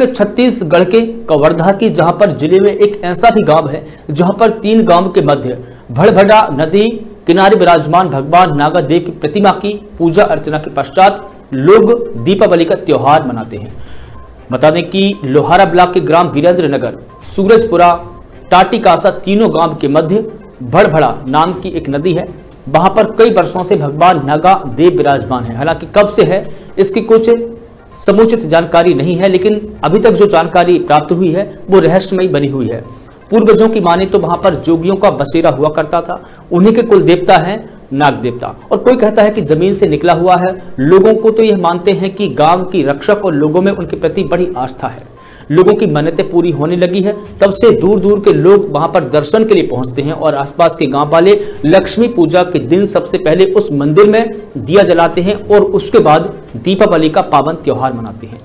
छत्तीसगढ़ के कवर्धा की, जहां पर जिले में एक ऐसा भी गांव है जहां पर 3 गांव के मध्य भड़भड़ा नदी किनारे विराजमान भगवान नागा देव की प्रतिमा की पूजा अर्चना के पश्चात लोग दीपावली का त्योहार मनाते हैं। बता दें कि लोहारा ब्लॉक के ग्राम वीरेंद्र नगर, सूरजपुरा, टाटीकासा तीनों गांव के मध्य भड़भड़ा नाम की एक नदी है। वहां पर कई वर्षों से भगवान नागा देव विराजमान है। हालांकि कब से है इसकी कुछ समुचित जानकारी नहीं है, लेकिन अभी तक जो जानकारी प्राप्त हुई है वो रहस्यमयी बनी हुई है। पूर्वजों की माने तो वहां पर जोगियों का बसेरा हुआ करता था। उन्हीं के कुल देवता हैं नाग देवता, और कोई कहता है कि जमीन से निकला हुआ है। लोगों को तो यह मानते हैं कि गांव की रक्षक और लोगों में उनके प्रति बड़ी आस्था है। लोगों की मन्नतें पूरी होने लगी है, तब से दूर दूर के लोग वहां पर दर्शन के लिए पहुंचते हैं और आसपास के गांव वाले लक्ष्मी पूजा के दिन सबसे पहले उस मंदिर में दिया जलाते हैं और उसके बाद दीपावली का पावन त्योहार मनाते हैं।